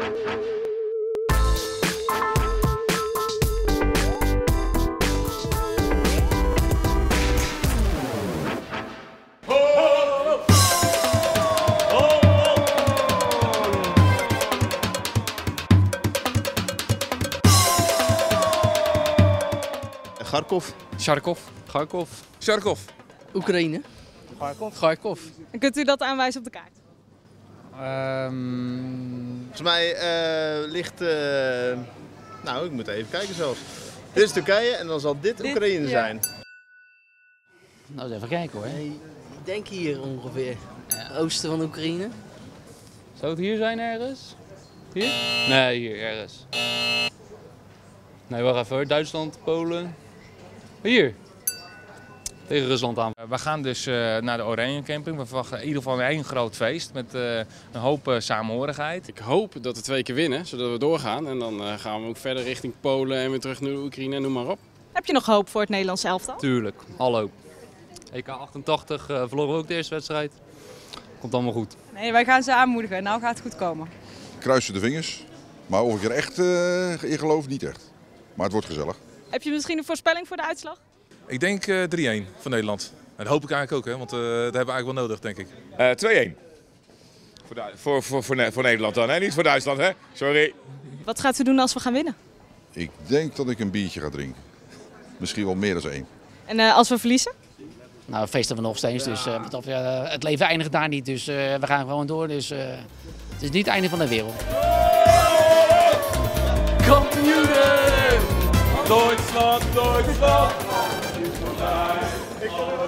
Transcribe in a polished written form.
Kharkov. Oekraïne. Kharkov. En kunt u dat aanwijzen op de kaart? Volgens mij ligt... nou, ik moet even kijken zelfs. Dit is Turkije en dan zal dit Oekraïne zijn. Nou, eens even kijken hoor. Ik denk hier ongeveer. Oosten van Oekraïne. Zou het hier zijn ergens? Hier? Nee, hier ergens. Nee, wacht even hoor. Duitsland, Polen. Hier. Tegen Rusland aan. We gaan dus naar de Oranje Camping. We verwachten in ieder geval weer één groot feest met een hoop samenhorigheid. Ik hoop dat we 2 keer winnen, zodat we doorgaan. En dan gaan we ook verder richting Polen en weer terug naar Oekraïne en noem maar op. Heb je nog hoop voor het Nederlands elftal? Tuurlijk, hallo. EK 88 verloren we ook de eerste wedstrijd. Komt allemaal goed. Nee, wij gaan ze aanmoedigen. Nou gaat het goed komen. Kruisen de vingers. Maar of ik er echt in geloof, niet echt. Maar het wordt gezellig. Heb je misschien een voorspelling voor de uitslag? Ik denk 3-1 voor Nederland. En dat hoop ik eigenlijk ook, hè, want dat hebben we eigenlijk wel nodig, denk ik. 2-1. Voor Nederland dan, hè? Niet voor Duitsland, hè? Sorry. Wat gaat u doen als we gaan winnen? Ik denk dat ik een biertje ga drinken. Misschien wel meer dan 1. En als we verliezen? Nou, feesten we nog steeds. Dus het leven eindigt daar niet. Dus we gaan gewoon door. Dus het is niet het einde van de wereld. Kampioenen! Duitsland, Duitsland!